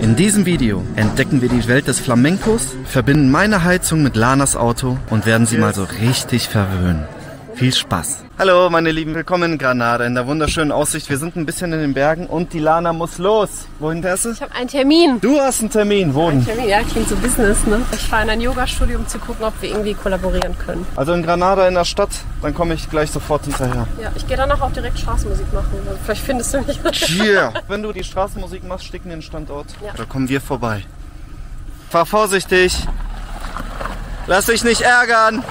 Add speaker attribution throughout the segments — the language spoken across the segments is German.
Speaker 1: In diesem Video entdecken wir die Welt des Flamencos, verbinden meine Heizung mit Lanas Auto und werden sie mal so richtig verwöhnen. Viel Spaß! Hallo meine Lieben, willkommen in Granada, in der wunderschönen Aussicht. Wir sind ein bisschen in den Bergen und die Lana muss los. Wohin fährst du?
Speaker 2: Ich habe einen Termin.
Speaker 1: Du hast einen Termin, wo denn?
Speaker 2: Ja, klingt so Business, ne? Ich fahre in ein Yoga-Studio, um zu gucken, ob wir irgendwie kollaborieren können.
Speaker 1: Also in Granada in der Stadt, dann komme ich gleich sofort hinterher.
Speaker 2: Ja, ich gehe danach auch direkt Straßenmusik machen. Also vielleicht findest du mich.
Speaker 1: Yeah. Wenn du die Straßenmusik machst, schick mir den Standort.
Speaker 2: Ja.
Speaker 1: Da kommen wir vorbei. Fahr vorsichtig. Lass dich nicht ärgern.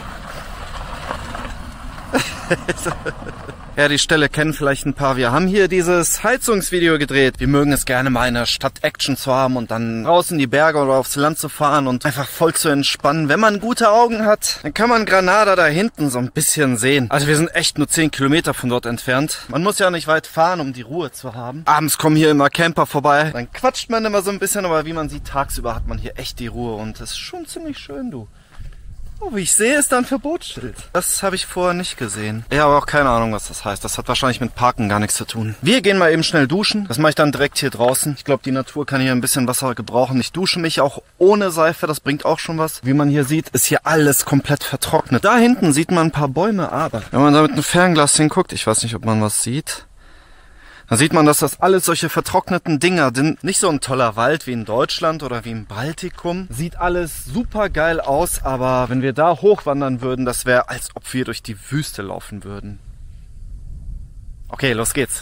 Speaker 1: Ja, die Stelle kennen vielleicht ein paar. Wir haben hier dieses Heizungsvideo gedreht. Wir mögen es gerne mal in der Stadt Action zu haben und dann raus in die Berge oder aufs Land zu fahren und einfach voll zu entspannen. Wenn man gute Augen hat, dann kann man Granada da hinten so ein bisschen sehen. Also wir sind echt nur 10 Kilometer von dort entfernt. Man muss ja nicht weit fahren, um die Ruhe zu haben. Abends kommen hier immer Camper vorbei. Dann quatscht man immer so ein bisschen, aber wie man sieht, tagsüber hat man hier echt die Ruhe und das ist schon ziemlich schön, du. Oh, wie ich sehe, ist da ein Verbotsschild. Das habe ich vorher nicht gesehen. Ja, aber auch keine Ahnung, was das heißt. Das hat wahrscheinlich mit Parken gar nichts zu tun. Wir gehen mal eben schnell duschen. Das mache ich dann direkt hier draußen. Ich glaube, die Natur kann hier ein bisschen Wasser gebrauchen. Ich dusche mich auch ohne Seife. Das bringt auch schon was. Wie man hier sieht, ist hier alles komplett vertrocknet. Da hinten sieht man ein paar Bäume, aber wenn man da mit einem Fernglas hinguckt, ich weiß nicht, ob man was sieht. Da sieht man, dass das alles solche vertrockneten Dinger sind. Nicht so ein toller Wald wie in Deutschland oder wie im Baltikum. Sieht alles super geil aus, aber wenn wir da hochwandern würden, das wäre, als ob wir durch die Wüste laufen würden. Okay, los geht's.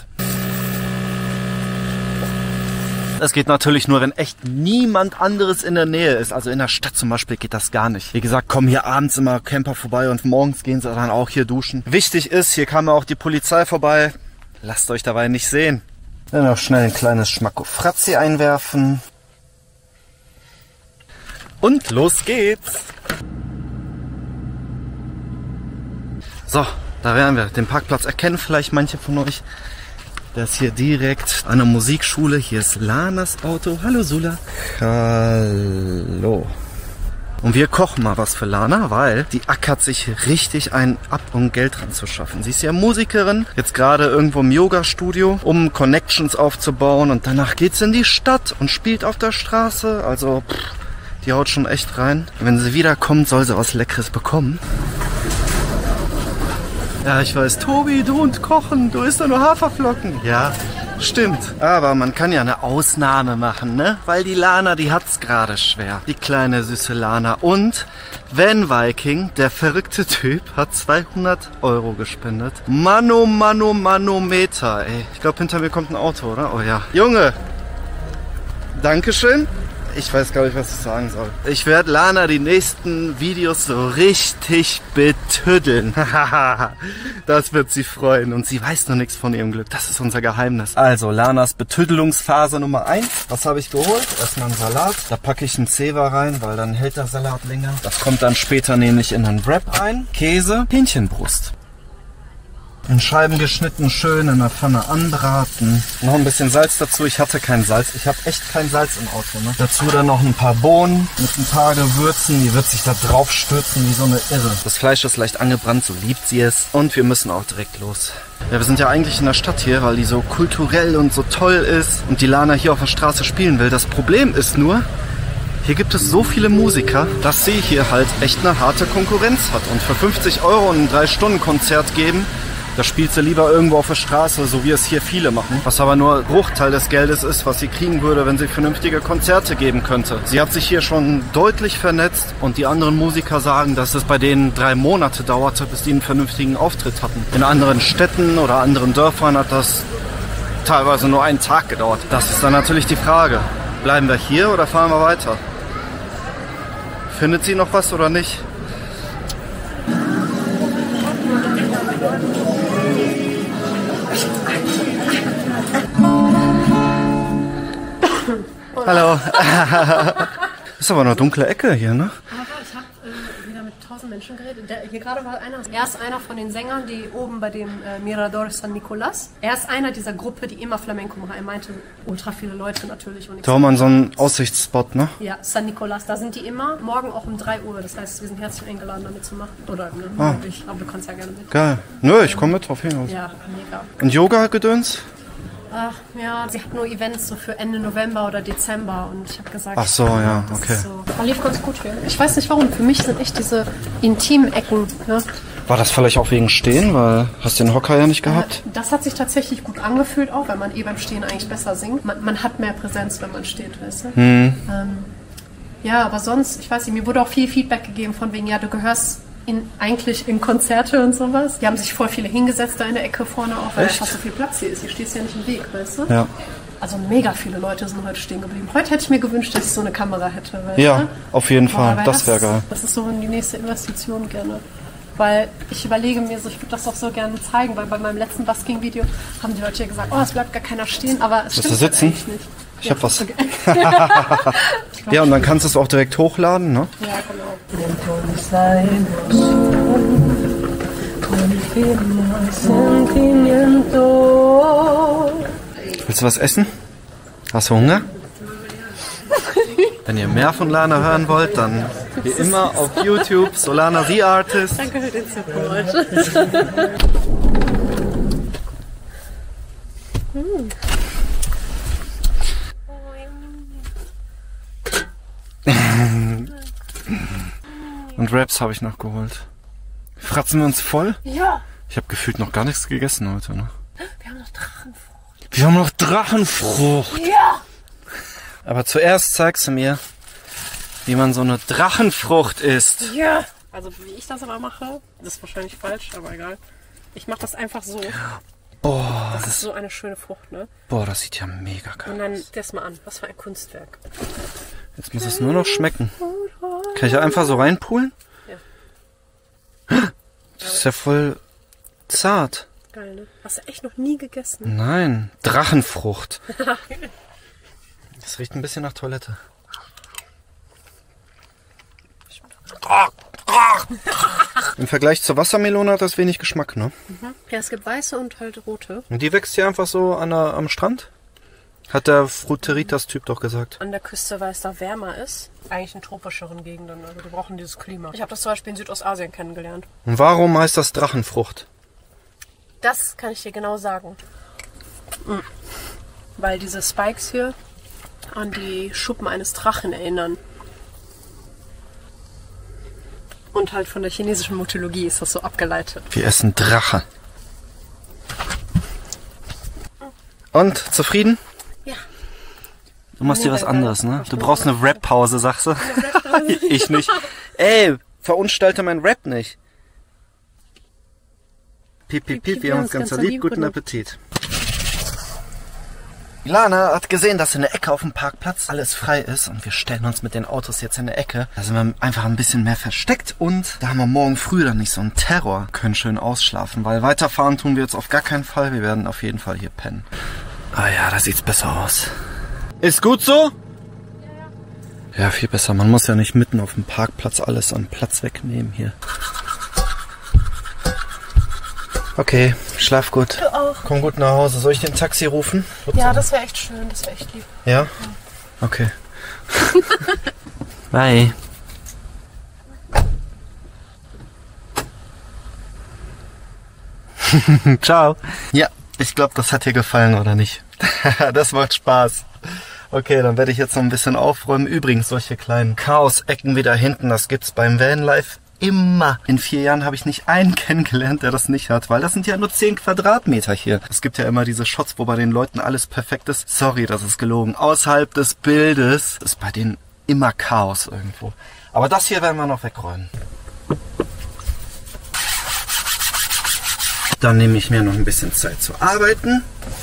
Speaker 1: Das geht natürlich nur, wenn echt niemand anderes in der Nähe ist. Also in der Stadt zum Beispiel geht das gar nicht. Wie gesagt, kommen hier abends immer Camper vorbei und morgens gehen sie dann auch hier duschen. Wichtig ist, hier kam ja auch die Polizei vorbei. Lasst euch dabei nicht sehen. Dann noch schnell ein kleines Schmacko-Fratzi einwerfen. Und los geht's. So, da wären wir. Den Parkplatz erkennen vielleicht manche von euch. Der ist hier direkt an der Musikschule. Hier ist Lanas Auto. Hallo Sula. Hallo. Und wir kochen mal was für Lana, weil die ackert sich richtig ein ab, um Geld dran zu schaffen. Sie ist ja Musikerin, jetzt gerade irgendwo im Yoga-Studio, um Connections aufzubauen. Und danach geht's in die Stadt und spielt auf der Straße. Also, die haut schon echt rein. Wenn sie wiederkommt, soll sie was Leckeres bekommen. Ja, ich weiß, Tobi, du und Kochen, du isst doch nur Haferflocken. Ja, stimmt. Aber man kann ja eine Ausnahme machen, ne? Weil die Lana, die hat's gerade schwer. Die kleine süße Lana. Und Van Viking, der verrückte Typ, hat 200 € gespendet. Manometer, ey. Ich glaube, hinter mir kommt ein Auto, oder? Oh ja. Junge, Dankeschön. Ich weiß gar nicht, was ich sagen soll. Ich werde Lana die nächsten Videos so richtig betüddeln. Das wird sie freuen. Und sie weiß noch nichts von ihrem Glück. Das ist unser Geheimnis. Also, Lanas Betüddelungsphase Nummer 1. Was habe ich geholt? Erstmal einen Salat. Da packe ich einen Zewa rein, weil dann hält der Salat länger. Das kommt dann später nämlich in einen Wrap rein. Käse, Hähnchenbrust. In Scheiben geschnitten, schön in der Pfanne anbraten. Noch ein bisschen Salz dazu. Ich hatte kein Salz. Ich habe echt kein Salz im Auto. Ne? Dazu dann noch ein paar Bohnen mit ein paar Gewürzen. Die wird sich da drauf stürzen wie so eine Irre. Das Fleisch ist leicht angebrannt, so liebt sie es. Und wir müssen auch direkt los. Ja, wir sind ja eigentlich in der Stadt hier, weil die so kulturell und so toll ist. Und die Lana hier auf der Straße spielen will. Das Problem ist nur, hier gibt es so viele Musiker, dass sie hier halt echt eine harte Konkurrenz hat. Und für 50 € ein 3-Stunden-Konzert geben, da spielt sie lieber irgendwo auf der Straße, so wie es hier viele machen. Was aber nur ein Bruchteil des Geldes ist, was sie kriegen würde, wenn sie vernünftige Konzerte geben könnte. Sie hat sich hier schon deutlich vernetzt und die anderen Musiker sagen, dass es bei denen 3 Monate dauerte, bis die einen vernünftigen Auftritt hatten. In anderen Städten oder anderen Dörfern hat das teilweise nur einen Tag gedauert. Das ist dann natürlich die Frage. Bleiben wir hier oder fahren wir weiter? Findet sie noch was oder nicht? Hallo. Ist aber eine dunkle Ecke hier, ne?
Speaker 2: Ich habe wieder mit 1000 Menschen geredet. Hier gerade war einer. Er ist einer von den Sängern, die oben bei dem Mirador San Nicolás. Er ist einer dieser Gruppe, die immer Flamenco machen. Er meinte ultra viele Leute natürlich. Und
Speaker 1: da haben wir so einen Aussichtsspot, ne?
Speaker 2: Ja, San Nicolás. Da sind die immer. Morgen auch um 3 Uhr. Das heißt, wir sind herzlich eingeladen, damit zu machen. Oder, ne? Ich, aber du kannst ja gerne mit.
Speaker 1: Geil. Nö, ich komme mit drauf hin.
Speaker 2: Ja, mega.
Speaker 1: Und Yoga-Gedöns?
Speaker 2: Ach, ja, sie hat nur Events so für Ende November oder Dezember und ich habe gesagt...
Speaker 1: Ach so, ja,
Speaker 2: das
Speaker 1: okay.
Speaker 2: ist so. Aber lief ganz gut hier. Ich weiß nicht warum, für mich sind echt diese intimen Ecken, ne?
Speaker 1: War das vielleicht auch wegen Stehen, weil hast du den Hocker ja nicht gehabt?
Speaker 2: Das hat sich tatsächlich gut angefühlt auch, weil man beim Stehen eigentlich besser singt. Man hat mehr Präsenz, wenn man steht, weißt du? Ja, aber sonst, ich weiß nicht, mir wurde auch viel Feedback gegeben von wegen, ja, du gehörst eigentlich in Konzerte und sowas. Die haben sich voll viele hingesetzt da in der Ecke vorne auch, weil einfach so viel Platz hier ist. Hier stehst du ja nicht im Weg, weißt du?
Speaker 1: Ja.
Speaker 2: Also mega viele Leute sind heute stehen geblieben. Heute hätte ich mir gewünscht, dass ich so eine Kamera hätte. Weißt
Speaker 1: Ja,
Speaker 2: du?
Speaker 1: auf jeden Fall.
Speaker 2: Weil
Speaker 1: Das wäre geil.
Speaker 2: Das ist so die nächste Investition gerne. Weil ich überlege mir so, ich würde das auch so gerne zeigen, weil bei meinem letzten Busking-Video haben die Leute ja gesagt, oh, es bleibt gar keiner stehen, aber es stimmt
Speaker 1: sitzen?
Speaker 2: eigentlich nicht.
Speaker 1: Ich hab was. Ja, und dann kannst du es auch direkt hochladen, ne?
Speaker 2: Ja, genau.
Speaker 1: Willst du was essen? Hast du Hunger? Wenn ihr mehr von Lana hören wollt, dann wie immer auf YouTube, Solana The Artist.
Speaker 2: Danke für den Support.
Speaker 1: Und Wraps habe ich noch geholt. Fratzen wir uns voll?
Speaker 2: Ja.
Speaker 1: Ich habe gefühlt noch gar nichts gegessen heute, ne?
Speaker 2: Wir haben noch Drachenfrucht.
Speaker 1: Wir haben noch Drachenfrucht.
Speaker 2: Ja.
Speaker 1: Aber zuerst zeigst du mir, wie man so eine Drachenfrucht isst.
Speaker 2: Ja. Also wie ich das aber mache, das ist wahrscheinlich falsch, aber egal. Ich mache das einfach so.
Speaker 1: Boah,
Speaker 2: Das ist so eine schöne Frucht, ne?
Speaker 1: boah, das sieht ja mega geil
Speaker 2: Und dann
Speaker 1: aus.
Speaker 2: das mal an. Was für ein Kunstwerk.
Speaker 1: Jetzt muss es nur noch schmecken. Kann ich ja einfach so reinpulen?
Speaker 2: Ja.
Speaker 1: Das ist ja voll zart.
Speaker 2: Geil, ne? Hast du echt noch nie gegessen?
Speaker 1: Nein, Drachenfrucht. Das riecht ein bisschen nach Toilette. Im Vergleich zur Wassermelone hat das wenig Geschmack, ne?
Speaker 2: Ja, es gibt weiße und halt rote.
Speaker 1: Und die wächst hier einfach so am Strand? Hat der Fruteritas-Typ doch gesagt.
Speaker 2: An der Küste, weil es da wärmer ist. Eigentlich in tropischeren Gegenden. Also wir brauchen dieses Klima. Ich habe das zum Beispiel in Südostasien kennengelernt.
Speaker 1: Und warum heißt das Drachenfrucht?
Speaker 2: Das kann ich dir genau sagen. Weil diese Spikes hier an die Schuppen eines Drachen erinnern. Und halt von der chinesischen Mythologie ist das so abgeleitet.
Speaker 1: Wir essen Drache. Und, zufrieden?
Speaker 2: Ja.
Speaker 1: Du machst dir was anderes, ne? Du brauchst eine Rap-Pause, sagst du? Ich nicht. Ey, verunstalte mein Rap nicht. Piep, piep, piep, wir haben uns ganz lieb. Guten Appetit. Lana hat gesehen, dass in der Ecke auf dem Parkplatz alles frei ist und wir stellen uns mit den Autos jetzt in der Ecke. Da sind wir einfach ein bisschen mehr versteckt und da haben wir morgen früh dann nicht so einen Terror. Können schön ausschlafen, weil weiterfahren tun wir jetzt auf gar keinen Fall. Wir werden auf jeden Fall hier pennen. Ah ja, da sieht's besser aus. Ist gut so? Ja, viel besser. Man muss ja nicht mitten auf dem Parkplatz alles an Platz wegnehmen hier. Okay, schlaf gut.
Speaker 2: Du auch.
Speaker 1: Komm gut nach Hause. Soll ich den Taxi rufen?
Speaker 2: Ja, das wäre echt schön. Das wäre echt lieb.
Speaker 1: Ja? Okay. Bye. Ciao. Ja, ich glaube, das hat dir gefallen, oder nicht? Das macht Spaß. Okay, dann werde ich jetzt noch ein bisschen aufräumen. Übrigens, solche kleinen Chaos-Ecken wie da hinten, das gibt's beim Vanlife immer. In 4 Jahren habe ich nicht einen kennengelernt, der das nicht hat, weil das sind ja nur 10 Quadratmeter hier. Es gibt ja immer diese Shots, wo bei den Leuten alles perfekt ist. Sorry, das ist gelogen. Außerhalb des Bildes ist bei denen immer Chaos irgendwo. Aber das hier werden wir noch wegräumen. Dann nehme ich mir noch ein bisschen Zeit zu arbeiten.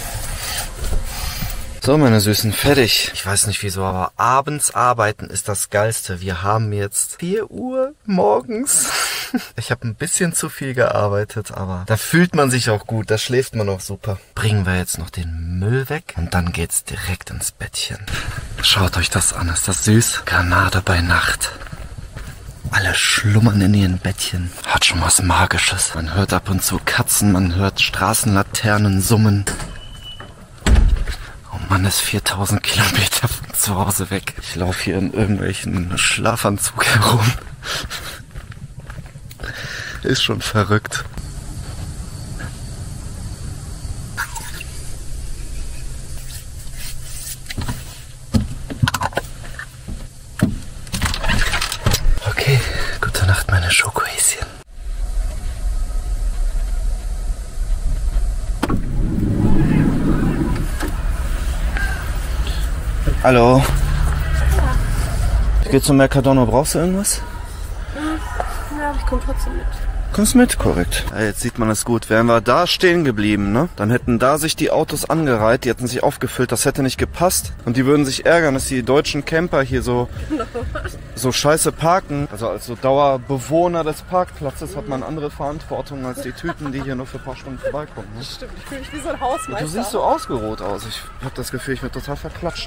Speaker 1: So, meine Süßen, fertig. Ich weiß nicht wieso, aber abends arbeiten ist das Geilste. Wir haben jetzt 4 Uhr morgens. Ich habe ein bisschen zu viel gearbeitet, aber da fühlt man sich auch gut, da schläft man auch super. Bringen wir jetzt noch den Müll weg und dann geht's direkt ins Bettchen. Schaut euch das an, ist das süß? Granate bei Nacht. Alle schlummern in ihren Bettchen. Hat schon was Magisches. Man hört ab und zu Katzen, man hört Straßenlaternen summen. Man ist 4000 Kilometer von zu Hause weg. Ich laufe hier in irgendwelchen Schlafanzug herum. Ist schon verrückt. Hallo. Ich geh zum Mercadona. Brauchst du irgendwas?
Speaker 2: Ja, ich komme trotzdem mit.
Speaker 1: Kommst mit? Korrekt. Ja, jetzt sieht man es gut. Wären wir da stehen geblieben, ne? Dann hätten da sich die Autos angereiht, die hätten sich aufgefüllt, das hätte nicht gepasst. Und die würden sich ärgern, dass die deutschen Camper hier so scheiße parken. Also als so Dauerbewohner des Parkplatzes hat man andere Verantwortung als die Typen, die hier nur für ein paar Stunden vorbeikommen. Ne?
Speaker 2: Stimmt, ich fühle mich wie so ein Hausmeister.
Speaker 1: Du siehst so ausgeruht aus. Ich habe das Gefühl, ich werde total verklatscht.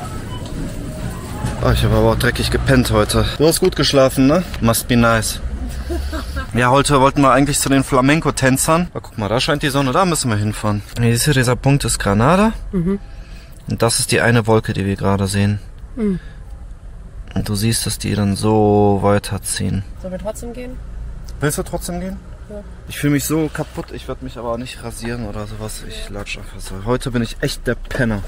Speaker 1: Oh, ich habe aber auch dreckig gepennt heute. Du hast gut geschlafen, ne? Must be nice. Ja, heute wollten wir eigentlich zu den Flamenco-Tänzern. Aber guck mal, da scheint die Sonne, da müssen wir hinfahren. Hier, dieser Punkt ist Granada. Und das ist die eine Wolke, die wir gerade sehen. Und du siehst, dass die dann so weiterziehen.
Speaker 2: Sollen wir trotzdem gehen?
Speaker 1: Willst du trotzdem gehen?
Speaker 2: Ja.
Speaker 1: Ich fühle mich so kaputt, ich werde mich aber nicht rasieren oder sowas. Ich latsch einfach so. Heute bin ich echt der Penner.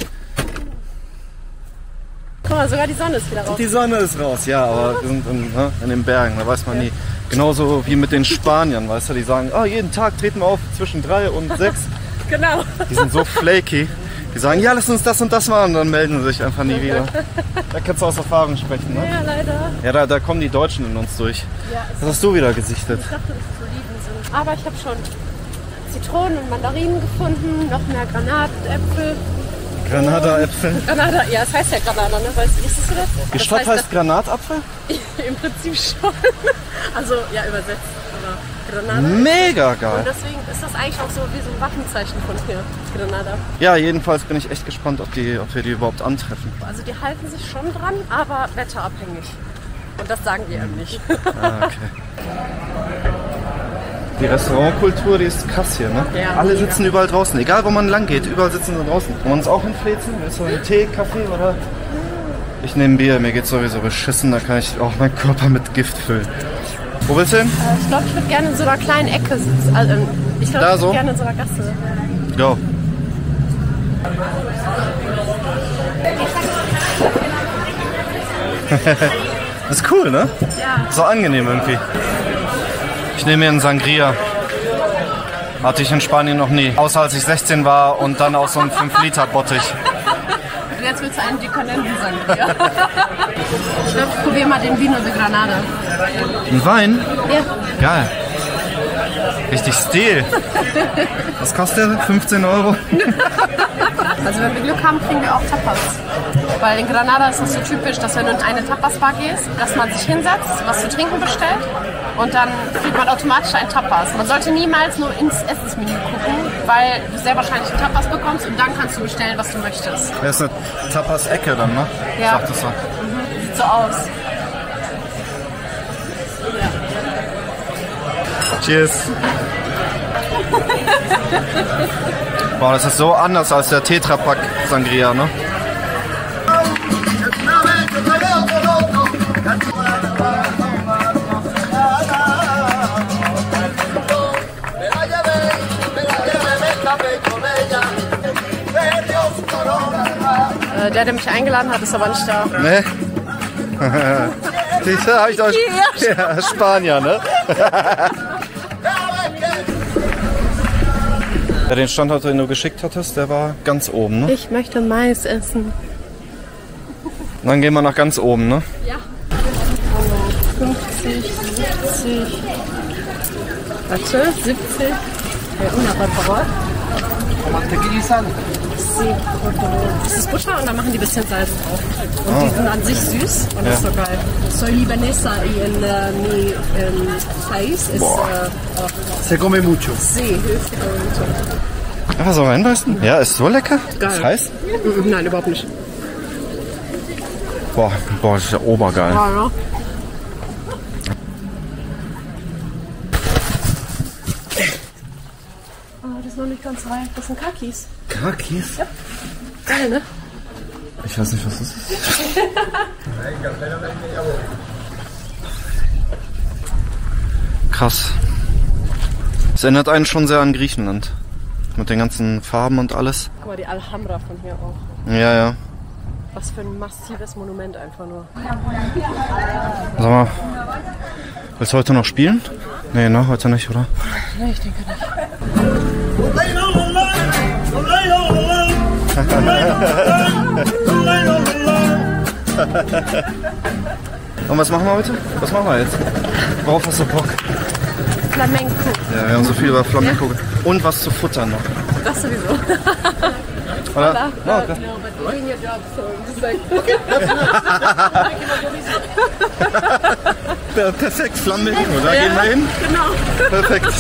Speaker 2: Guck mal, sogar die Sonne ist wieder raus.
Speaker 1: Die Sonne ist raus, ja, aber wir sind in den Bergen, da weiß man nie. Genauso wie mit den Spaniern, weißt du, die sagen, oh, jeden Tag treten wir auf zwischen 3 und 6.
Speaker 2: Genau.
Speaker 1: Die sind so flaky. Die sagen, ja, lass uns das und das machen und dann melden sie sich einfach nie wieder. Da kannst du aus Erfahrung sprechen, ne?
Speaker 2: Ja, leider.
Speaker 1: Ja, da kommen die Deutschen in uns durch.
Speaker 2: Ja,
Speaker 1: Was hast du wieder gesichtet?
Speaker 2: ich dachte, dass es Oliven sind. Aber ich habe schon Zitronen und Mandarinen gefunden, noch mehr Granatäpfel.
Speaker 1: Granada-Äpfel.
Speaker 2: Granada, ja, es heißt ja Granada, ne? Weißt du du das?
Speaker 1: Die Stadt heißt Granatapfel?
Speaker 2: Im Prinzip schon. Also, ja, übersetzt. Aber Granada.
Speaker 1: Mega
Speaker 2: Und
Speaker 1: geil.
Speaker 2: deswegen ist das eigentlich auch so wie so ein Waffenzeichen von hier, Granada.
Speaker 1: Ja, jedenfalls bin ich echt gespannt, ob wir die überhaupt antreffen.
Speaker 2: Also die halten sich schon dran, aber wetterabhängig. Und das sagen die einem nicht.
Speaker 1: Ah, okay. Die Restaurantkultur, die ist krass hier, ne?
Speaker 2: Ja,
Speaker 1: Alle
Speaker 2: mega.
Speaker 1: sitzen überall draußen, egal wo man lang geht, überall sitzen sie draußen. Wollen wir uns auch hinfläzen? Willst du einen Tee, Kaffee oder? Ich nehme Bier, mir geht's sowieso beschissen, da kann ich auch meinen Körper mit Gift füllen. Wo willst du hin?
Speaker 2: Ich glaube, ich würde gerne in so einer kleinen Ecke sitzen. Also, ich glaube,
Speaker 1: Da
Speaker 2: ich
Speaker 1: so?
Speaker 2: würde gerne in so einer Gasse.
Speaker 1: Go. Das ist cool, ne?
Speaker 2: Ja.
Speaker 1: So angenehm irgendwie. Ich nehme mir einen Sangria. Hatte ich in Spanien noch nie. Außer als ich 16 war und dann auch so einen 5-Liter-Bottich.
Speaker 2: Und jetzt willst du einen dekadenten Sangria. Ich glaube, ich probiere mal den Vino de Granada.
Speaker 1: Ein Wein?
Speaker 2: Ja.
Speaker 1: Geil. Richtig Stil. Was kostet der? 15 Euro?
Speaker 2: Also wenn wir Glück haben, kriegen wir auch Tapas. Weil in Granada ist es so typisch, dass wenn du in eine Tapas-Bar gehst, dass man sich hinsetzt, was zu trinken bestellt und dann kriegt man automatisch ein Tapas. Man sollte niemals nur ins Essensmenü gucken, weil du sehr wahrscheinlich ein Tapas bekommst und dann kannst du bestellen, was du möchtest.
Speaker 1: Das ist eine Tapas-Ecke dann, ne?
Speaker 2: Ja.
Speaker 1: Sagt es so.
Speaker 2: Sieht so aus.
Speaker 1: Cheers. Boah, das ist so anders als der Tetra-Pack Sangria, ne?
Speaker 2: Der mich eingeladen hat, ist aber nicht da.
Speaker 1: Ne? Siehste, hab ich doch. Ja, Spanier, ne? Ja, den Standort, den du geschickt hattest, der war ganz oben, ne?
Speaker 2: Ich möchte Mais essen.
Speaker 1: Und dann gehen wir nach ganz oben, ne?
Speaker 2: Ja. 50, 70. Warte, 70. Una, por favor. Das ist Butter und dann machen die ein bisschen Salz drauf. Und die sind an sich süß und das ist so geil. Soy libanesa y en mi país es...
Speaker 3: Se come mucho.
Speaker 2: Sí, se come mucho.
Speaker 1: Einfach so reinbeißen? Ja, ist so lecker. Das
Speaker 2: Geil.
Speaker 1: heißt?
Speaker 2: Nein, überhaupt nicht.
Speaker 1: Boah, das ist ja obergeil.
Speaker 2: Ja, ne? Oh, das ist noch nicht ganz reif. Das sind Kakis.
Speaker 1: Kakis?
Speaker 2: Ja. Geil, ne?
Speaker 1: Ich weiß nicht, was das ist. Krass. Es erinnert einen schon sehr an Griechenland. Mit den ganzen Farben und alles.
Speaker 2: Guck mal, die Alhambra von hier auch.
Speaker 1: Ja, ja.
Speaker 2: Was für ein massives Monument einfach nur.
Speaker 1: Sag mal, willst du heute noch spielen? Nee, ne, heute nicht, oder?
Speaker 2: Nee, ich denke nicht.
Speaker 1: Und was machen wir heute? Was machen wir jetzt? Worauf hast du Bock?
Speaker 2: Flamenco.
Speaker 1: Ja, wir haben so viel über Flamenco. Ja. Und was zu futtern noch.
Speaker 2: Das sowieso.
Speaker 1: Oder? Oh, okay. Perfekt, Flamenco, da gehen wir hin.
Speaker 2: Genau.
Speaker 1: Perfekt.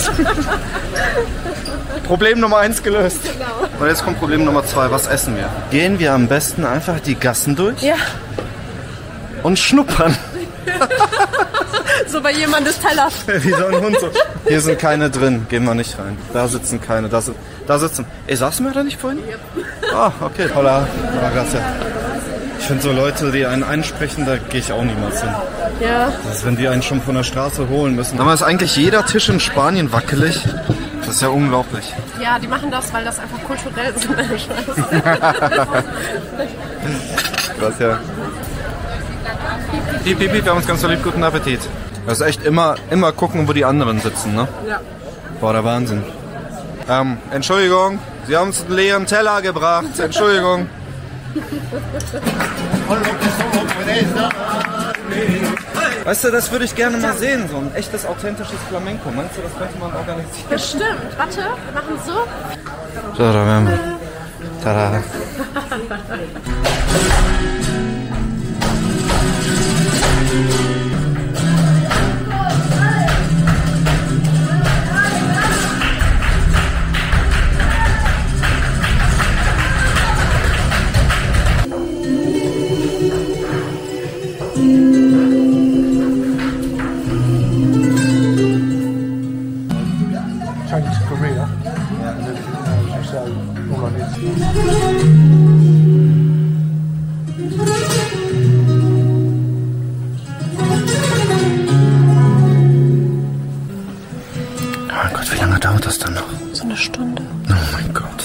Speaker 1: Problem Nummer 1 gelöst.
Speaker 2: Genau.
Speaker 1: Und jetzt kommt Problem Nummer 2. Was essen wir? Gehen wir am besten einfach die Gassen durch?
Speaker 2: Ja.
Speaker 1: Und schnuppern.
Speaker 2: So bei jemandes Teller.
Speaker 1: Wie so ein Hund. So. Hier sind keine drin. Gehen wir nicht rein. Da sitzen keine. Da sitzen. Saßen wir da nicht vorhin? Ah, okay. Hola. Ich finde so Leute, die einen einsprechen, da gehe ich auch niemals hin.
Speaker 2: Ja.
Speaker 1: Das ist, wenn die einen schon von der Straße holen müssen. Aber ist eigentlich jeder Tisch in Spanien wackelig? Das ist ja unglaublich.
Speaker 2: Ja, die machen das, weil das einfach kulturell ist.
Speaker 1: Krass, ja. Piep, piep, piep, wir haben uns ganz so lieb, guten Appetit. Das ist echt immer gucken, wo die anderen sitzen, ne?
Speaker 2: Ja.
Speaker 1: Boah, der Wahnsinn. Entschuldigung, Sie haben uns einen leeren Teller gebracht. Entschuldigung. Weißt du, das würde ich gerne mal sehen, so ein echtes, authentisches Flamenco. Meinst du, das könnte man organisieren?
Speaker 2: Bestimmt. Warte, wir machen so.
Speaker 1: So, da werden wir. Tada.
Speaker 3: Chinese Korea. And then so all on it.
Speaker 1: Oh mein Gott, wie lange dauert das dann noch?
Speaker 2: So eine Stunde.
Speaker 1: Oh mein Gott.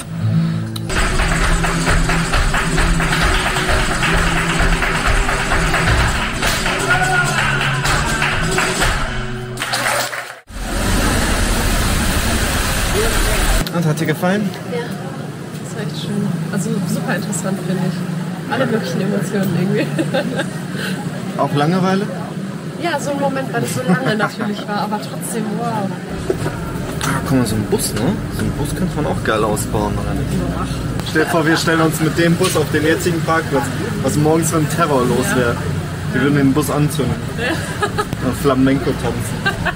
Speaker 1: Und hat dir gefallen?
Speaker 2: Ja, das war echt schön. Also super interessant, finde ich. Alle möglichen Emotionen irgendwie.
Speaker 1: Auch Langeweile?
Speaker 2: Ja, so ein Moment, weil es so lange natürlich war, aber trotzdem, wow.
Speaker 1: Ah, guck mal, so ein Bus, ne? So ein Bus könnte man auch geil ausbauen, oder nicht? Stell dir vor, wir stellen uns mit dem Bus auf den jetzigen Parkplatz, was morgens für ein Terror los wäre. Wir würden den Bus anzünden. Und Flamenco tanzen.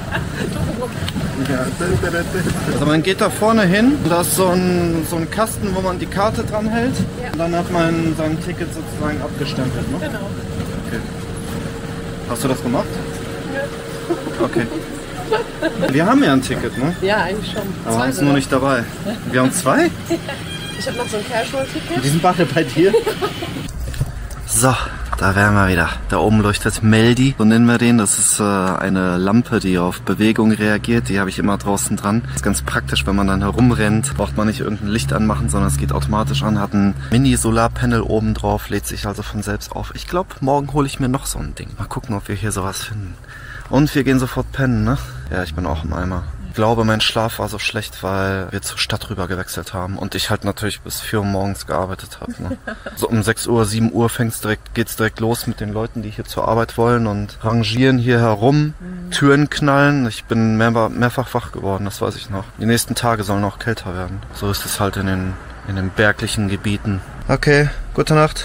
Speaker 1: Also man geht da vorne hin, da ist so ein Kasten, wo man die Karte dran hält. Ja. Und dann hat man sein Ticket sozusagen abgestempelt, ne?
Speaker 2: Genau.
Speaker 1: Okay. Hast du das gemacht? Ja. Okay. Wir haben ja ein Ticket, ne?
Speaker 2: Ja, eigentlich schon.
Speaker 1: Aber haben es nur nicht dabei. Wir haben 2?
Speaker 2: Ich habe noch so ein Casual-Ticket.
Speaker 1: Die sind beide bei dir? So, da wären wir wieder. Da oben leuchtet Meldi, so nennen wir den. Das ist eine Lampe, die auf Bewegung reagiert. Die habe ich immer draußen dran. Das ist ganz praktisch, wenn man dann herumrennt. Braucht man nicht irgendein Licht anmachen, sondern es geht automatisch an. Hat ein Mini-Solarpanel oben drauf, lädt sich also von selbst auf. Ich glaube, morgen hole ich mir noch so ein Ding. Mal gucken, ob wir hier sowas finden. Und wir gehen sofort pennen, ne? Ja, ich bin auch im Eimer. Ich glaube, mein Schlaf war so schlecht, weil wir zur Stadt rüber gewechselt haben und ich halt natürlich bis 4 Uhr morgens gearbeitet habe. Ne? So um 6 Uhr, 7 Uhr geht's direkt los mit den Leuten, die hier zur Arbeit wollen und rangieren hier herum, Türen knallen. Ich bin mehrfach wach geworden, das weiß ich noch. Die nächsten Tage sollen auch kälter werden. So ist es halt in den berglichen Gebieten. Okay, gute Nacht.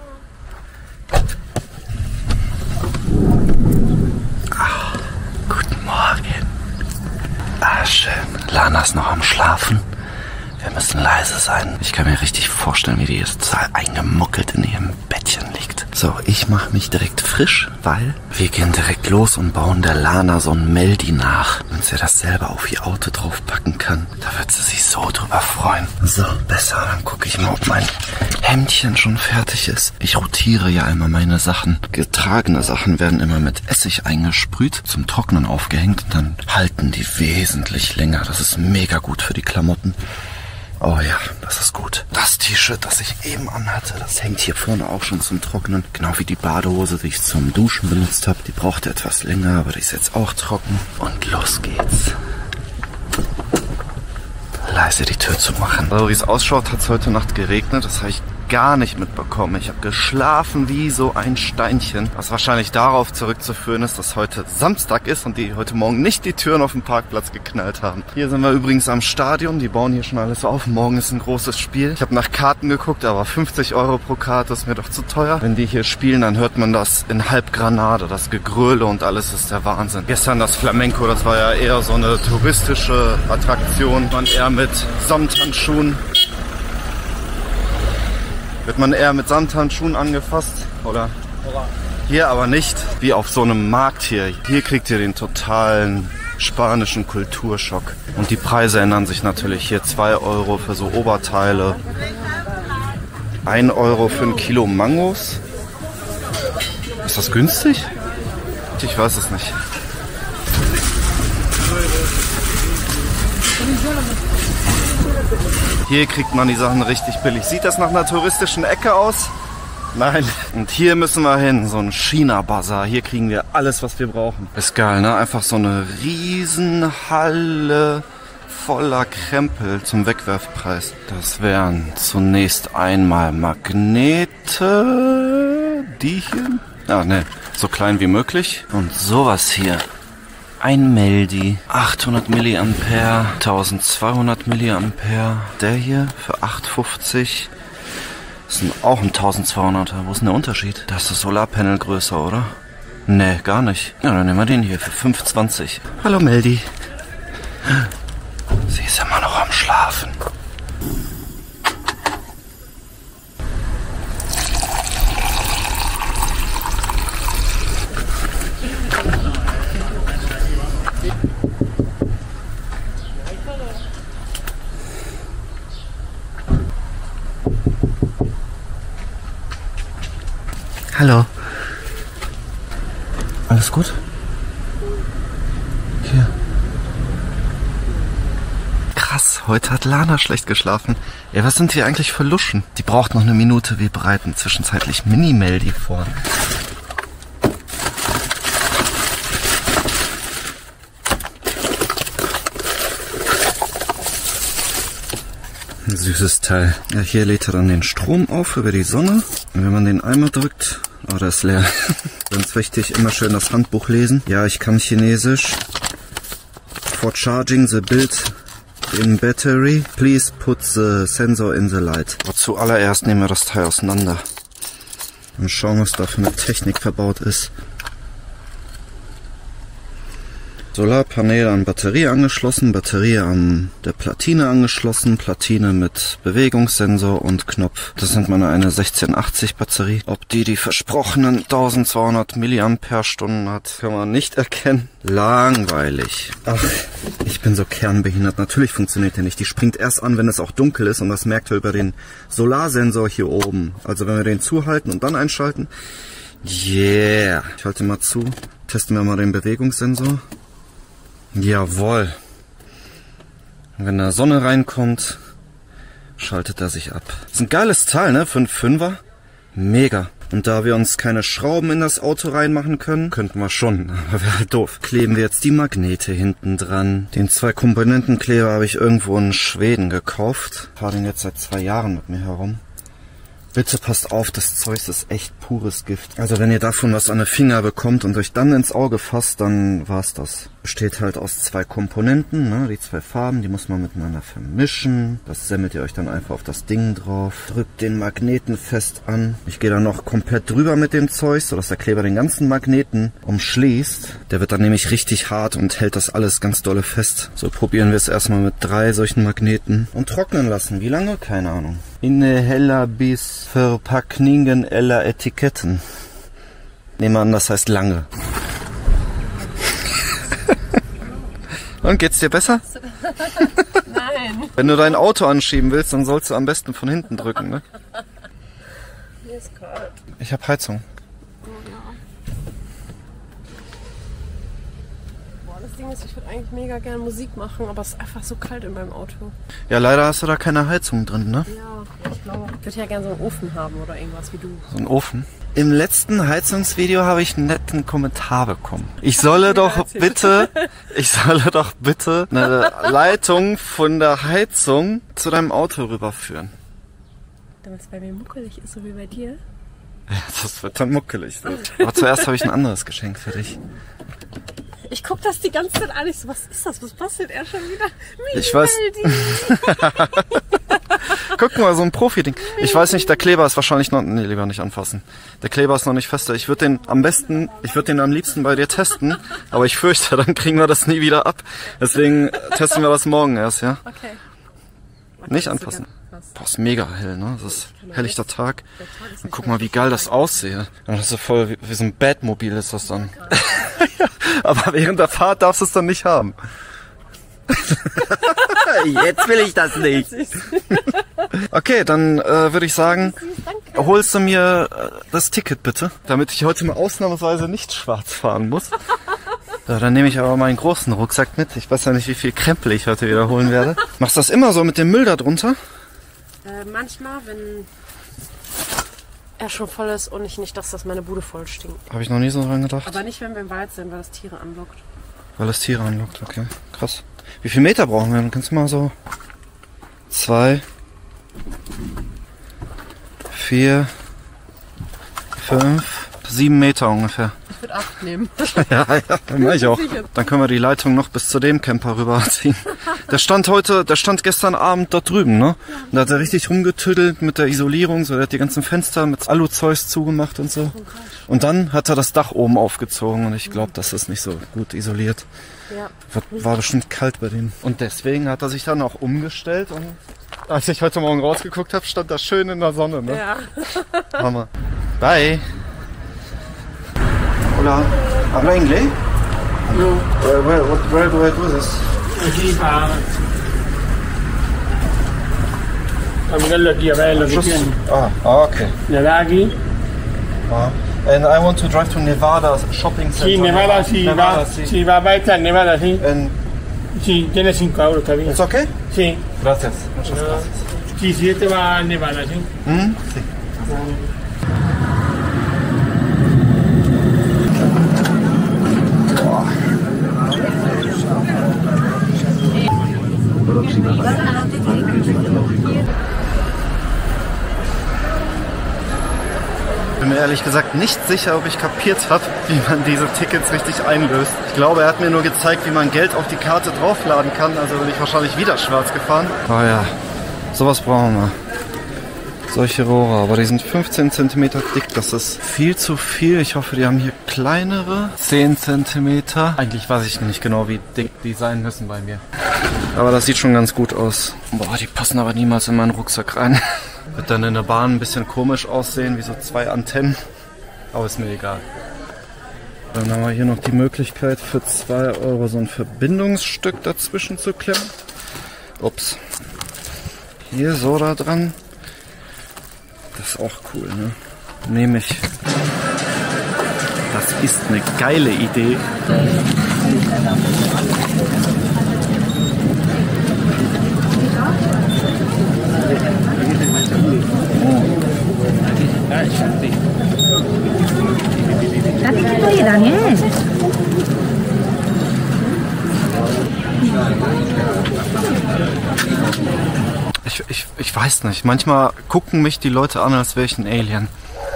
Speaker 1: Guten Morgen. Ah, schön. Lana ist noch am Schlafen. Wir müssen leise sein. Ich kann mir richtig vorstellen, wie die jetzt total eingemuckelt in ihrem Bettchen liegt. So, ich mache mich direkt frisch, weil wir gehen direkt los und bauen der Lana so ein Meldi nach. Wenn sie das selber auf ihr Auto draufpacken kann, da wird sie sich so drüber freuen. So, besser. Dann gucke ich mal, ob mein Hemdchen schon fertig ist. Ich rotiere ja immer meine Sachen. Getragene Sachen werden immer mit Essig eingesprüht, zum Trocknen aufgehängt und dann halten die wesentlich länger. Das ist mega gut für die Klamotten. Oh ja, das ist gut. Das T-Shirt, das ich eben anhatte, das hängt hier vorne auch schon zum Trocknen. Genau wie die Badehose, die ich zum Duschen benutzt habe. Die brauchte etwas länger, aber die ist jetzt auch trocken. Und los geht's. Leise die Tür zu machen. Also wie es ausschaut, hat es heute Nacht geregnet. Das habe ich gar nicht mitbekommen. Ich habe geschlafen wie so ein Steinchen. Was wahrscheinlich darauf zurückzuführen ist, dass heute Samstag ist und die heute Morgen nicht die Türen auf dem Parkplatz geknallt haben. Hier sind wir übrigens am Stadion. Die bauen hier schon alles auf. Morgen ist ein großes Spiel. Ich habe nach Karten geguckt, aber 50 € pro Karte ist mir doch zu teuer. Wenn die hier spielen, dann hört man das in Halbgranade. Das Gegröle und alles ist der Wahnsinn. Gestern das Flamenco, das war ja eher so eine touristische Attraktion. Man eher mit Samthandschuhen. Wird man eher mit Samthandschuhen angefasst, oder? Hier aber nicht, wie auf so einem Markt hier. Hier kriegt ihr den totalen spanischen Kulturschock. Und die Preise ändern sich natürlich. Hier 2 € für so Oberteile. 1 € für ein Kilo Mangos. Ist das günstig? Ich weiß es nicht. Hier kriegt man die Sachen richtig billig. Sieht das nach einer touristischen Ecke aus? Nein. Und hier müssen wir hin, so ein China-Bazar. Hier kriegen wir alles, was wir brauchen. Ist geil, ne? Einfach so eine Riesenhalle voller Krempel zum Wegwerfpreis. Das wären zunächst einmal Magnete. Die hier? Ah, ne. So klein wie möglich. Und sowas hier. Ein Meldi, 800 mA, 1200 mA. Der hier für 8,50. Das ist auch ein 1200er. Wo ist denn der Unterschied? Das ist das Solarpanel größer, oder? Ne, gar nicht. Ja, dann nehmen wir den hier für 5,20. Hallo Meldi. Sie ist immer noch am Schlafen. Hallo. Alles gut? Hier. Krass, heute hat Lana schlecht geschlafen. Ja, was sind hier eigentlich für Luschen? Die braucht noch eine Minute. Wir bereiten zwischenzeitlich Mini-Meldi vor. Ein süßes Teil. Ja, hier lädt er dann den Strom auf über die Sonne. Und wenn man den einmal drückt, oh, der ist leer. Ganz wichtig, immer schön das Handbuch lesen. Ja, ich kann Chinesisch. For charging the build in battery, please put the sensor in the light. Aber zuallererst nehmen wir das Teil auseinander. Und schauen, was da für eine Technik verbaut ist. Solarpanel an Batterie angeschlossen, Batterie an der Platine angeschlossen, Platine mit Bewegungssensor und Knopf. Das nennt man eine 1680 Batterie. Ob die versprochenen 1200 mAh hat, kann man nicht erkennen. Langweilig. Ach, ich bin so kernbehindert. Natürlich funktioniert der nicht. Die springt erst an, wenn es auch dunkel ist und das merkt ihr über den Solarsensor hier oben. Also wenn wir den zuhalten und dann einschalten. Yeah. Ich halte mal zu. Testen wir mal den Bewegungssensor. Jawohl. Wenn da Sonne reinkommt, schaltet er sich ab. Ist ein geiles Teil, ne? Für einen 5er. Mega. Und da wir uns keine Schrauben in das Auto reinmachen können, könnten wir schon, aber wäre halt doof. Kleben wir jetzt die Magnete hinten dran. Den 2-Komponentenkleber habe ich irgendwo in Schweden gekauft. Ich fahre den jetzt seit 2 Jahren mit mir herum. Bitte passt auf, das Zeug ist echt pures Gift. Also wenn ihr davon was an den Finger bekommt und euch dann ins Auge fasst, dann war's das. Besteht halt aus 2 Komponenten, ne? Die 2 Farben, die muss man miteinander vermischen. Das semmelt ihr euch dann einfach auf das Ding drauf. Drückt den Magneten fest an. Ich gehe dann noch komplett drüber mit dem Zeug, sodass der Kleber den ganzen Magneten umschließt. Der wird dann nämlich richtig hart und hält das alles ganz dolle fest. So probieren wir es erstmal mit 3 solchen Magneten. Und trocknen lassen. Wie lange? Keine Ahnung. Inne heller bis Verpackningen eller Etiketten. Nehmen wir an, das heißt lange. Und geht's dir besser?
Speaker 2: Nein.
Speaker 1: Wenn du dein Auto anschieben willst, dann sollst du am besten von hinten drücken, ne?
Speaker 2: Mir ist kalt.
Speaker 1: Ich habe Heizung.
Speaker 2: Boah, das Ding ist, ich würde eigentlich mega gerne Musik machen, aber es ist einfach so kalt in meinem Auto.
Speaker 1: Ja, leider hast du da keine Heizung drin, ne?
Speaker 2: Ja, ich glaube, ich würde ja gerne so einen Ofen haben oder irgendwas wie du.
Speaker 1: So ein Ofen. Im letzten Heizungsvideo habe ich einen netten Kommentar bekommen. Ich solle doch bitte eine Leitung von der Heizung zu deinem Auto rüberführen.
Speaker 2: Damit es bei mir muckelig ist, so wie bei dir.
Speaker 1: Ja, das wird dann muckelig. Aber zuerst habe ich ein anderes Geschenk für dich.
Speaker 2: Ich guck das die ganze Zeit an. Ich so, was ist das? Was bastelt er schon wieder?
Speaker 1: Ich weiß. Guck mal, so ein Profi-Ding. Ich weiß nicht, der Kleber ist wahrscheinlich noch... Nee, lieber nicht anfassen. Der Kleber ist noch nicht fester. Ich würde den am liebsten bei dir testen. Aber ich fürchte, dann kriegen wir das nie wieder ab. Deswegen testen wir das morgen erst, ja?
Speaker 2: Okay.
Speaker 1: Nicht anfassen. Boah, ist mega hell, ne? Das ist helllichter Tag. Und guck mal, wie geil das aussieht. Das ist so voll wie so ein Batmobil ist das dann. Ja, aber während der Fahrt darfst du es dann nicht haben. Jetzt will ich das nicht. Okay, dann würde ich sagen, holst du mir das Ticket bitte, damit ich heute mal ausnahmsweise nicht schwarz fahren muss. So, dann nehme ich aber meinen großen Rucksack mit. Ich weiß ja nicht, wie viel Krempel ich heute wieder holen werde. Machst du das immer so mit dem Müll da drunter?
Speaker 2: Manchmal, wenn er schon voll ist und ich nicht, dass das meine Bude voll stinkt.
Speaker 1: Habe ich noch nie so dran gedacht.
Speaker 2: Aber nicht, wenn wir im Wald sind, weil das Tiere anlockt.
Speaker 1: Weil das Tiere anlockt, okay. Krass. Wie viel Meter brauchen wir? Dann kannst du mal so 2, 4, 5, 7 Meter ungefähr.
Speaker 2: Ich würde 8 nehmen.
Speaker 1: Ja, dann mach ich auch. Dann können wir die Leitung noch bis zu dem Camper rüberziehen. Der stand gestern Abend dort drüben, ne? Und da hat er richtig rumgetüdelt mit der Isolierung, so, der hat die ganzen Fenster mit Alu-Zeugs zugemacht und so. Und dann hat er das Dach oben aufgezogen und ich glaube, das ist nicht so gut isoliert.
Speaker 2: Ja.
Speaker 1: War bestimmt kalt bei denen. Und deswegen hat er sich dann auch umgestellt und als ich heute Morgen rausgeguckt habe, stand er schön in der Sonne, ne?
Speaker 2: Ja.
Speaker 1: Hammer. Bye. Hola. ¿Habla inglés?
Speaker 3: No.
Speaker 1: Where do I do this?
Speaker 3: Aquí para mirarlo aquí, a ver lo que tiene.
Speaker 1: Okay.
Speaker 3: Le da aquí.
Speaker 1: And I want to drive to Nevada Shopping Center.
Speaker 3: Sí, Nevada, sí,
Speaker 1: Nevada,
Speaker 3: va,
Speaker 1: sí.
Speaker 3: sí, va a estar Nevada, sí.
Speaker 1: And
Speaker 3: Sí, tiene 5 euros, está bien.
Speaker 1: it's okay?
Speaker 3: Sí.
Speaker 1: Gracias. Muchas gracias.
Speaker 3: Sí, sí, este va a Nevada, sí.
Speaker 1: Sí. Ich bin mir ehrlich gesagt nicht sicher, ob ich kapiert habe, wie man diese Tickets richtig einlöst. Ich glaube, er hat mir nur gezeigt, wie man Geld auf die Karte draufladen kann, also bin ich wahrscheinlich wieder schwarz gefahren. Oh ja, sowas brauchen wir. Solche Rohre, aber die sind 15 cm dick, das ist viel zu viel. Ich hoffe, die haben hier kleinere, 10 cm. Eigentlich weiß ich nicht genau, wie dick die sein müssen bei mir. Aber das sieht schon ganz gut aus. Boah, die passen aber niemals in meinen Rucksack rein. Wird dann in der Bahn ein bisschen komisch aussehen, wie so 2 Antennen. Aber ist mir egal. Dann haben wir hier noch die Möglichkeit für 2 Euro so ein Verbindungsstück dazwischen zu klemmen. Ups. Hier so da dran. Das ist auch cool, ne? Nehme ich. Das ist eine geile Idee. Ich weiß nicht. Manchmal gucken mich die Leute an, als wäre ich ein Alien.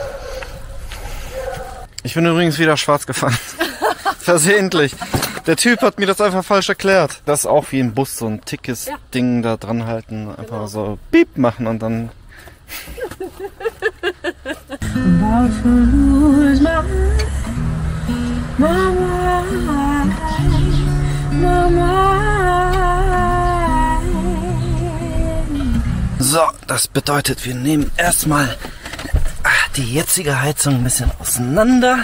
Speaker 1: Ich bin übrigens wieder schwarz gefahren. Versehentlich. Der Typ hat mir das einfach falsch erklärt. Das ist auch wie im Bus, so ein dickes Ding da dran halten. Einfach so Piep machen und dann... So, das bedeutet, wir nehmen erstmal die jetzige Heizung ein bisschen auseinander.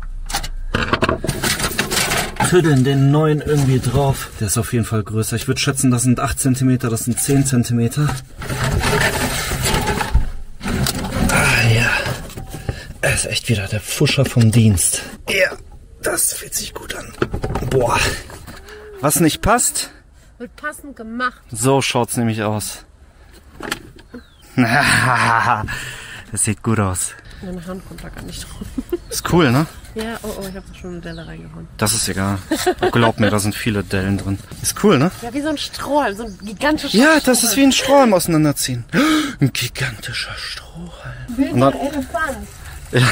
Speaker 1: Tüddeln den neuen irgendwie drauf. Der ist auf jeden Fall größer. Ich würde schätzen, das sind 8 cm, das sind 10 cm. Ah ja. Er ist echt wieder der Pfuscher vom Dienst. Ja, das fühlt sich gut an. Boah. Was nicht passt?
Speaker 2: Wird passend gemacht.
Speaker 1: So schaut's nämlich aus. Das sieht gut aus.
Speaker 2: Meine Hand kommt da gar nicht drauf.
Speaker 1: Ist cool, ne?
Speaker 2: Ja, oh, ich habe da schon eine Delle reingehauen.
Speaker 1: Das ist egal. Glaub mir, da sind viele Dellen drin. Ist cool, ne?
Speaker 2: Ja, wie so ein Strohhalm, so ein gigantischer
Speaker 1: Ja, das ist wie ein Strohhalm auseinanderziehen. Ein gigantischer Strohhalm. Und dann,
Speaker 2: Elefant.
Speaker 1: ja.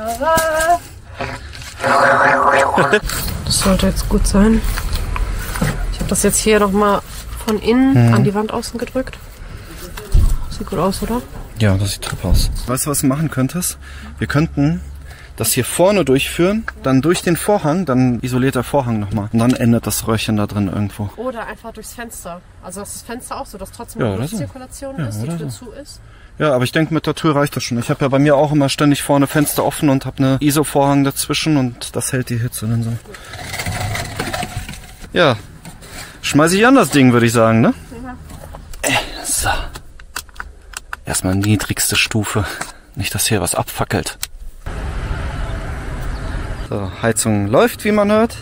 Speaker 2: Das sollte jetzt gut sein. Ich habe das jetzt hier nochmal von innen an die Wand außen gedrückt. Sieht gut aus, oder?
Speaker 1: Ja, das sieht top aus. Weißt du, was du machen könntest? Wir könnten das hier vorne durchführen, dann durch den Vorhang, dann isoliert der Vorhang nochmal. Und dann endet das Röhrchen da drin irgendwo.
Speaker 2: Oder einfach durchs Fenster. Also das Fenster auch so, dass trotzdem
Speaker 1: Ja,
Speaker 2: eine
Speaker 1: oder so.
Speaker 2: Luftzirkulation
Speaker 1: Ja,
Speaker 2: ist, die
Speaker 1: oder
Speaker 2: Tür
Speaker 1: so.
Speaker 2: zu ist.
Speaker 1: Ja, aber ich denke, mit der Tür reicht das schon. Ich habe ja bei mir auch immer ständig vorne Fenster offen und habe eine ISO-Vorhang dazwischen und das hält die Hitze dann so. Ja, schmeiß ich an das Ding, würde ich sagen, ne?
Speaker 2: Ja.
Speaker 1: So. Erstmal niedrigste Stufe. Nicht, dass hier was abfackelt. So, Heizung läuft, wie man hört.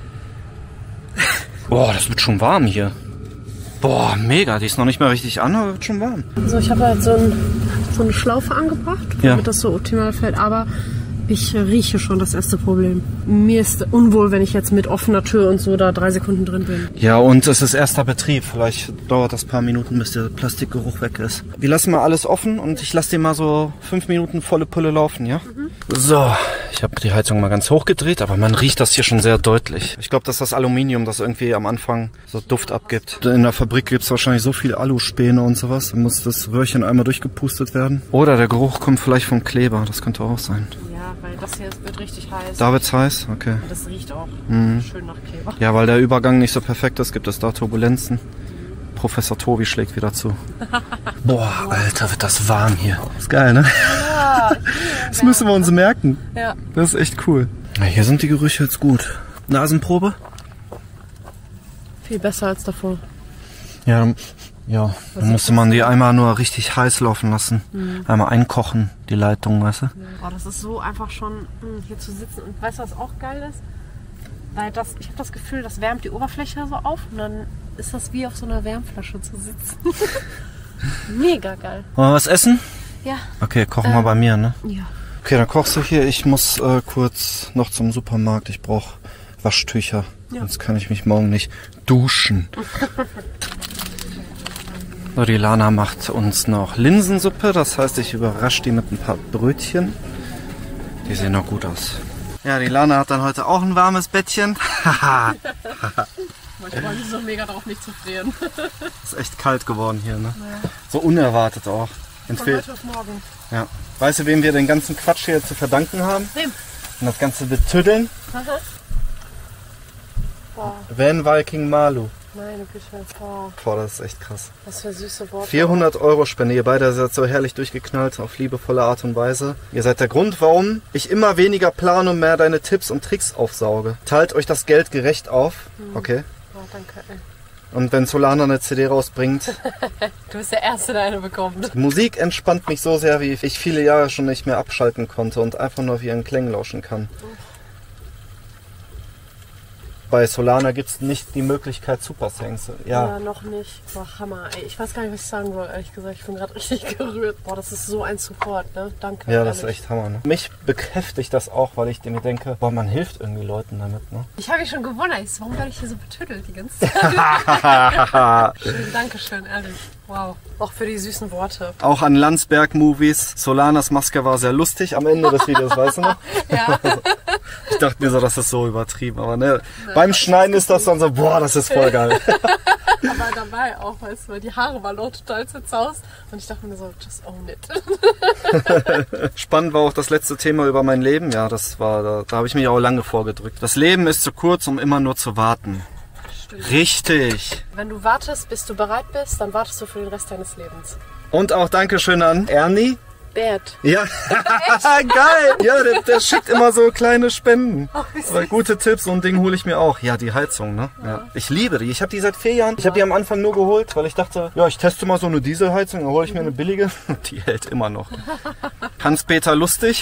Speaker 1: Boah, das wird schon warm hier. Boah, mega. Die ist noch nicht mal richtig an, aber wird schon warm.
Speaker 2: Also ich habe halt so eine Schlaufe angebracht,
Speaker 1: Ja.
Speaker 2: damit das so optimal fällt. Aber ich rieche schon das erste Problem. Mir ist unwohl, wenn ich jetzt mit offener Tür und so da 3 Sekunden drin bin.
Speaker 1: Ja, und es ist erster Betrieb. Vielleicht dauert das ein paar Minuten, bis der Plastikgeruch weg ist. Wir lassen mal alles offen und ich lasse den mal so 5 Minuten volle Pulle laufen, ja? So, ich habe die Heizung mal ganz hoch gedreht, aber man riecht das hier schon sehr deutlich. Ich glaube, das ist das Aluminium, das irgendwie am Anfang so Duft abgibt. In der Fabrik gibt es wahrscheinlich so viel Aluspäne und sowas. Da muss das Röhrchen einmal durchgepustet werden. Oder der Geruch kommt vielleicht vom Kleber, das könnte auch sein.
Speaker 2: Ja, weil das hier wird richtig heiß.
Speaker 1: Da wird's heiß? Okay.
Speaker 2: Und das riecht auch schön nach Kleber.
Speaker 1: Ja, weil der Übergang nicht so perfekt ist, gibt es da Turbulenzen. Professor Tobi schlägt wieder zu. Boah, Alter, wird das warm hier. Ist geil, ne?
Speaker 2: Ja,
Speaker 1: Das müssen wir uns merken.
Speaker 2: ja.
Speaker 1: Das ist echt cool. Ja, hier sind die Gerüche jetzt gut. Nasenprobe?
Speaker 2: Viel besser als davor.
Speaker 1: Ja, ja. Dann musste man die einmal nur richtig heiß laufen lassen. Einmal einkochen, die Leitung, weißt du?
Speaker 2: Oh, das ist so einfach schon hier zu sitzen. Und weißt du, was auch geil ist? Weil ich habe das Gefühl, das wärmt die Oberfläche so auf und dann ist das wie auf so einer Wärmflasche zu sitzen. Mega geil.
Speaker 1: Wollen wir was essen?
Speaker 2: Ja.
Speaker 1: Okay, kochen wir bei mir, ne?
Speaker 2: Ja.
Speaker 1: Okay, dann kochst du hier. Ich muss kurz noch zum Supermarkt. Ich brauche Waschtücher.
Speaker 2: Ja.
Speaker 1: Sonst kann ich mich morgen nicht duschen. So, die Lana macht uns noch Linsensuppe. Das heißt, ich überrasche die mit ein paar Brötchen. Die sehen noch gut aus. Ja, die Lana hat dann heute auch ein warmes Bettchen.
Speaker 2: Ich freue mich so mega darauf, nicht zu frieren.
Speaker 1: Ist echt kalt geworden hier, ne? So unerwartet auch.
Speaker 2: Von heute auf morgen.
Speaker 1: Ja. Weißt du, wem wir den ganzen Quatsch hier zu verdanken haben?
Speaker 2: Wem?
Speaker 1: Und das ganze Betüddeln?
Speaker 2: Boah,
Speaker 1: Van Viking Malu.
Speaker 2: meine Güte. Boah,
Speaker 1: Boah, das ist echt krass.
Speaker 2: was für süße Worte.
Speaker 1: 400 € Spende. Ihr beide seid so herrlich durchgeknallt, auf liebevolle Art und Weise. Ihr seid der Grund, warum ich immer weniger plane und mehr deine Tipps und Tricks aufsauge. Teilt euch das Geld gerecht auf, okay?
Speaker 2: Oh, danke.
Speaker 1: Und wenn Solana eine CD rausbringt,
Speaker 2: Du bist der Erste, der eine bekommt.
Speaker 1: Musik entspannt mich so sehr, wie ich viele Jahre schon nicht mehr abschalten konnte und einfach nur auf ihren Klängen lauschen kann. Bei Solana gibt es nicht die Möglichkeit Supersangs. Ja,
Speaker 2: Noch nicht. Boah, Hammer. Ey, ich weiß gar nicht, was ich sagen soll, ehrlich gesagt. Ich bin gerade richtig gerührt. Boah, das ist so ein Support, ne? Danke.
Speaker 1: ja, das ist
Speaker 2: ehrlich.
Speaker 1: echt Hammer. Ne? Mich bekräftigt das auch, weil ich mir denke, boah, man hilft irgendwie Leuten damit. Ne?
Speaker 2: Ich habe mich schon gewundert. Warum werde ich hier so betüttelt die ganze Zeit? Dankeschön, ehrlich. Wow. Auch für die süßen Worte.
Speaker 1: Auch an Landsberg-Movies. Solanas Maske war sehr lustig am Ende des Videos, weißt du noch?
Speaker 2: Ja.
Speaker 1: Ich dachte mir so, das ist so übertrieben. Aber ne, beim Schneiden ist das dann so, boah, das ist voll geil.
Speaker 2: Aber dabei auch, weißt du, weil die Haare waren auch total zerzaust. Und ich dachte mir so, just own it.
Speaker 1: Spannend war auch das letzte Thema über mein Leben. Ja, das war, da habe ich mich auch lange vorgedrückt. Das Leben ist zu kurz, um immer nur zu warten.
Speaker 2: Stimmt.
Speaker 1: Richtig.
Speaker 2: Wenn du wartest, bis du bereit bist, dann wartest du für den Rest deines Lebens.
Speaker 1: Und auch Dankeschön an Ernie.
Speaker 2: Bert.
Speaker 1: Ja, geil. Ja, der schickt immer so kleine Spenden. Aber gute Tipps, so ein Ding hole ich mir auch. Ja, die Heizung, ne? Ja. Ich liebe die. Ich habe die seit 4 Jahren. Ich habe die am Anfang nur geholt, weil ich dachte, ja, ich teste mal so eine Dieselheizung, dann hole ich mir eine billige. Die hält immer noch. Hans-Peter Lustig.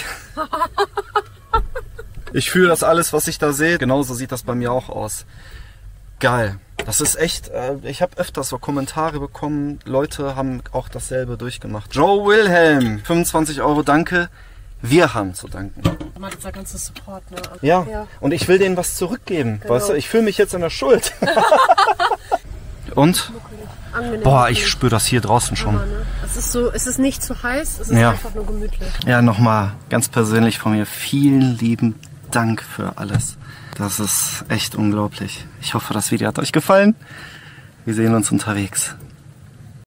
Speaker 1: Ich fühle das alles, was ich da sehe. Genauso sieht das bei mir auch aus. Geil. Das ist echt, ich habe öfters so Kommentare bekommen, Leute haben auch dasselbe durchgemacht. Joe Wilhelm, 25 €, danke. Wir haben zu danken.
Speaker 2: Mal dieser ganze Support, ne?
Speaker 1: Ja. Und ich will denen was zurückgeben. Genau. Weißt du, ich fühle mich jetzt in der Schuld. Und?
Speaker 2: Angenehm.
Speaker 1: Boah, ich spüre das hier draußen schon.
Speaker 2: Ne? Es ist nicht zu heiß, es ist einfach nur gemütlich.
Speaker 1: Ja, nochmal ganz persönlich von mir vielen lieben Dank für alles. Das ist echt unglaublich. Ich hoffe, das Video hat euch gefallen. Wir sehen uns unterwegs.